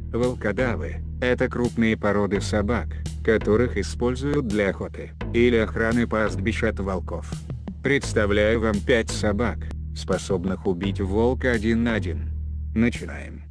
Волкодавы – это крупные породы собак, которых используют для охоты или охраны пастбищ от волков. Представляю вам 5 собак, способных убить волка один на один. Начинаем.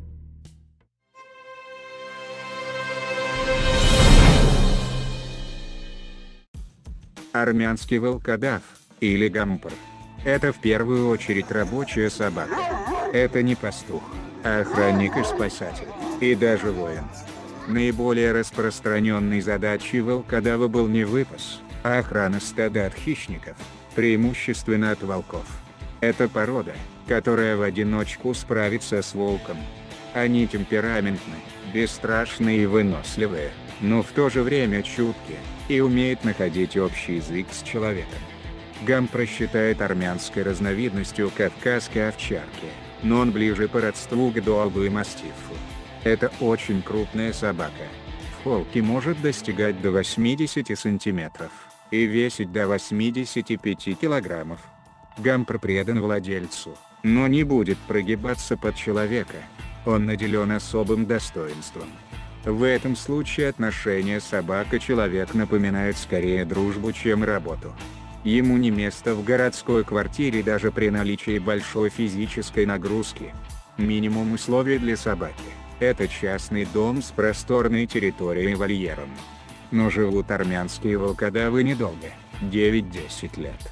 Армянский волкодав, или гампр. Это в первую очередь рабочая собака. Это не пастух, а охранник и спасатель, и даже воин. Наиболее распространенной задачей волкодава был не выпас, а охрана стада от хищников, преимущественно от волков. Это порода, которая в одиночку справится с волком. Они темпераментны, бесстрашные и выносливые, но в то же время чуткие, и умеют находить общий язык с человеком. Гампра считает армянской разновидностью кавказской овчарки, но он ближе по родству к доагу и мастифу. Это очень крупная собака. В холке может достигать до 80 сантиметров и весить до 85 килограммов. Гампр предан владельцу, но не будет прогибаться под человека. Он наделен особым достоинством. В этом случае отношения собака-человек напоминают скорее дружбу, чем работу. Ему не место в городской квартире даже при наличии большой физической нагрузки. Минимум условий для собаки – это частный дом с просторной территорией и вольером. Но живут армянские волкодавы недолго – 9-10 лет.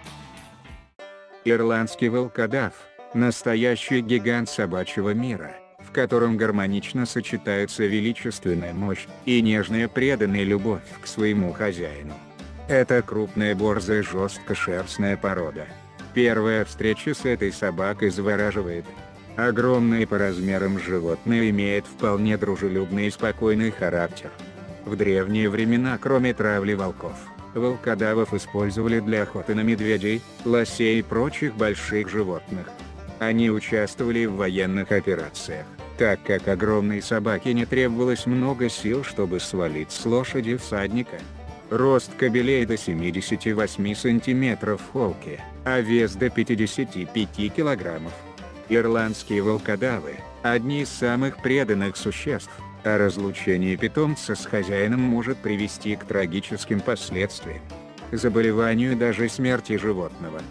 Ирландский волкодав – настоящий гигант собачьего мира, в котором гармонично сочетаются величественная мощь и нежная преданная любовь к своему хозяину. Это крупная борзая жесткошерстная порода. Первая встреча с этой собакой завораживает. Огромное по размерам животное имеет вполне дружелюбный и спокойный характер. В древние времена, кроме травли волков, волкодавов использовали для охоты на медведей, лосей и прочих больших животных. Они участвовали в военных операциях, так как огромной собаке не требовалось много сил, чтобы свалить с лошади всадника. Рост кобелей до 78 сантиметров в холке, а вес до 55 килограммов. Ирландские волкодавы – одни из самых преданных существ, а разлучение питомца с хозяином может привести к трагическим последствиям – заболеванию и даже смерти животного.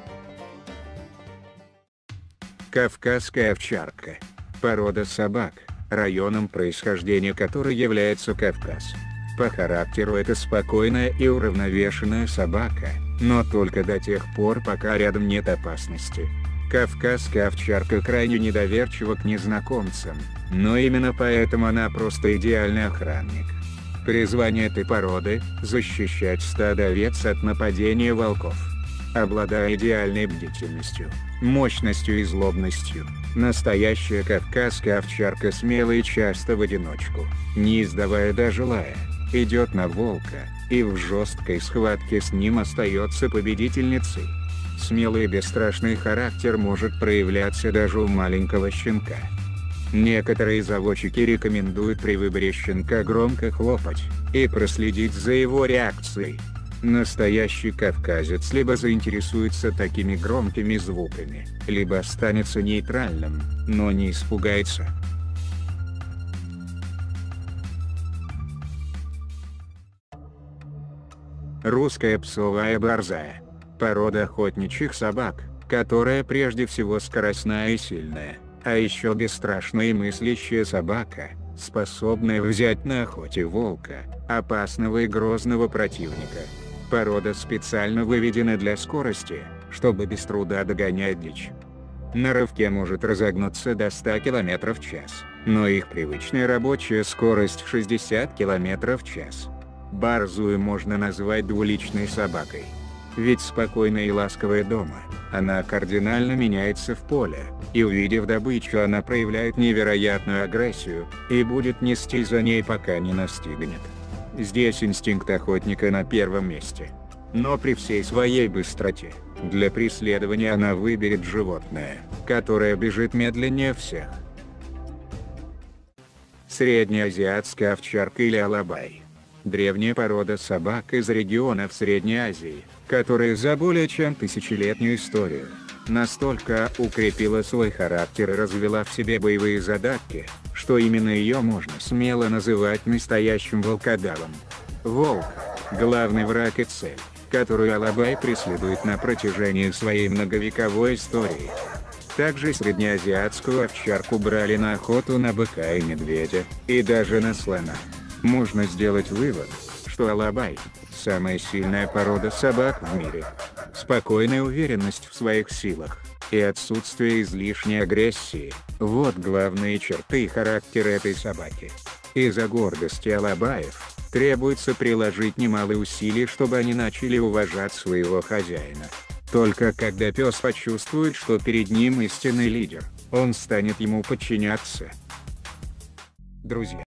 Кавказская овчарка – порода собак, районом происхождения которой является Кавказ. По характеру это спокойная и уравновешенная собака, но только до тех пор, пока рядом нет опасности. Кавказская овчарка крайне недоверчива к незнакомцам, но именно поэтому она просто идеальный охранник. Призвание этой породы – защищать стадо овец от нападения волков. Обладая идеальной бдительностью, мощностью и злобностью, настоящая кавказская овчарка смелая и часто в одиночку, не издавая даже лая, идет на волка, и в жесткой схватке с ним остается победительницей. Смелый и бесстрашный характер может проявляться даже у маленького щенка. Некоторые заводчики рекомендуют при выборе щенка громко хлопать и проследить за его реакцией. Настоящий кавказец либо заинтересуется такими громкими звуками, либо останется нейтральным, но не испугается. Русская псовая борзая – порода охотничьих собак, которая прежде всего скоростная и сильная, а еще бесстрашная и мыслящая собака, способная взять на охоте волка, опасного и грозного противника. Порода специально выведена для скорости, чтобы без труда догонять дичь. На рывке может разогнуться до 100 км в час, но их привычная рабочая скорость 60 км в час. Борзую можно назвать двуличной собакой. Ведь спокойная и ласковая дома, она кардинально меняется в поле, и увидев добычу, она проявляет невероятную агрессию, и будет нести за ней, пока не настигнет. Здесь инстинкт охотника на первом месте. Но при всей своей быстроте, для преследования она выберет животное, которое бежит медленнее всех. Среднеазиатская овчарка или алабай. Древняя порода собак из регионов Средней Азии, которая за более чем тысячелетнюю историю настолько укрепила свой характер и развила в себе боевые задатки, что именно ее можно смело называть настоящим волкодавом. Волк – главный враг и цель, которую Алабай преследует на протяжении своей многовековой истории. Также среднеазиатскую овчарку брали на охоту на быка и медведя, и даже на слона. Можно сделать вывод, что Алабай – самая сильная порода собак в мире. Спокойная уверенность в своих силах и отсутствие излишней агрессии – вот главные черты характера этой собаки. Из-за гордости алабаев требуется приложить немалые усилия, чтобы они начали уважать своего хозяина. Только когда пес почувствует, что перед ним истинный лидер, он станет ему подчиняться. Друзья,